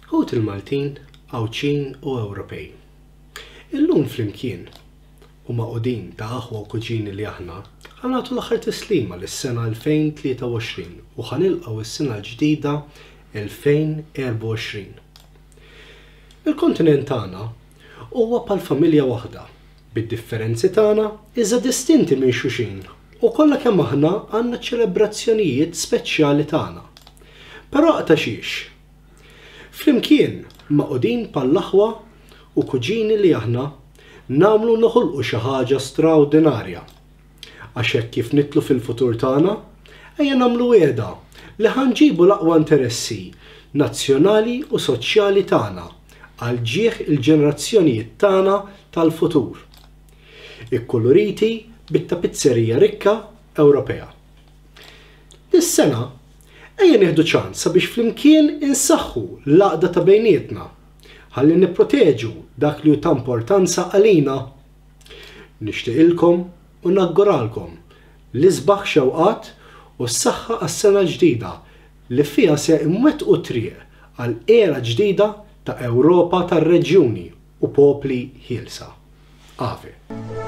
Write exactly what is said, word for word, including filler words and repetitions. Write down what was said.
Ħut il-Maltin, Għawċin u Ewropej. Illum flimkien u maqudin ta' aħwa u kuġini li aħna ħanatu l-aħħar tislima lis-sena elfejn u tlieta u għoxrin u ħanilqgħu is-sena l-ġdida elfejn u erba' u għoxrin. Il-kontinent tagħna huwa bħal familja waħda, bid-differenzi tagħna iżda distinti minn xulxin u kollha kemm aħna għandna ċelebrazzjonijiet speċjali tagħna. Però ta' xiex. Flimkien maqudin bħall-aħwa u kuġini li aħna nagħmlu noħolqu xi ħaġa straordinarja. Għax hekk kif nitlu fil-futur tagħna, ejja nagħmlu wiegħda li ħanġibu l-aqwa interessi nazzjonali u soċjali tagħna għal ġieħ il-ġenerazzjonijiet tagħna tal-futur. Ikkuluriti bit-tapizzerija rikka Ewropea. Dis-sena ejja nieħdu ċans sabiex flimkien insaħħu l-għaqda ta' bejnietna ħalli nipproteġu dak li hu ta' importanza għalina. Nixtieqilkom u nagguralkom l-isbaħ xewqat u s-saħħa għas-sena ġdida li fiha se imwettqu triq għal era ġdida ta' Ewropa tar-reġjuni u popli ħielsa. Għafi.